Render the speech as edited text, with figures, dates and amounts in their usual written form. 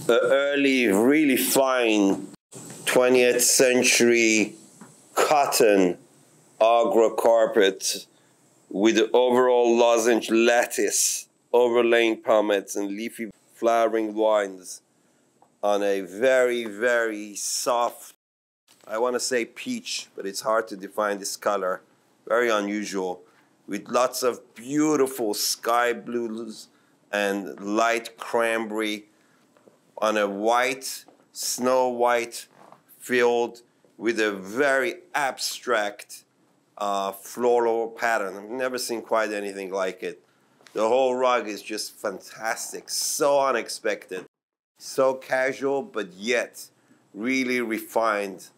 early, really fine 20th century cotton Agra carpet with the overall lozenge lattice, overlaying palmettes and leafy flowering vines on a very, very soft, I want to say peach, but it's hard to define this color, very unusual, with lots of beautiful sky blues and light cranberry on a white, snow white field with a very abstract floral pattern. I've never seen quite anything like it. The whole rug is just fantastic, so unexpected, so casual, but yet really refined